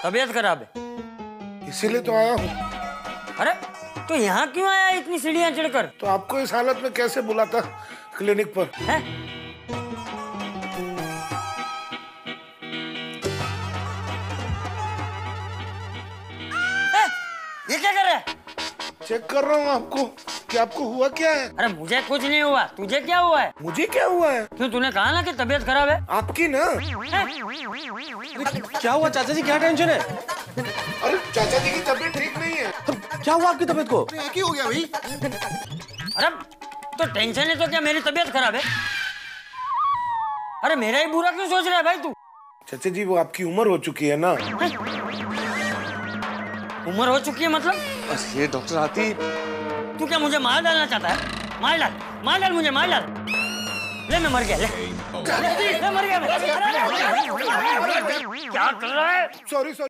तबीयत खराब है, इसीलिए तो आया हूँ। अरे तो यहाँ क्यों आया इतनी सीढ़ियाँ चढ़कर? तो आपको इस हालत में कैसे बुलाता क्लिनिक पर? है? ये क्या कर रहा है? चेक कर रहा हूँ आपको कि आपको हुआ क्या है। अरे मुझे कुछ नहीं हुआ, तुझे क्या हुआ है? मुझे क्या हुआ है? क्यों तूने कहा ना कि तबीयत खराब है? आपकी ना। क्या हुआ चाचा जी, क्या टेंशन है? अरे चाचा जी की तबीयत ठीक नहीं है। क्या हुआ आपकी तबीयत को? एक ही हो गया भाई। अरे तो टेंशन है तो क्या मेरी तबीयत खराब है? अरे मेरा ही बुरा क्यों सोच रहा है भाई तू? चाचा जी वो आपकी उम्र हो चुकी है ना। उम्र हो चुकी है मतलब? ये डॉक्टर हाथी, तू क्या मुझे मार डालना चाहता है? मार डाल मुझे, मार डाल। ले मैं मर गया, ले मर गया मैं। क्या कर रहा है? सॉरी।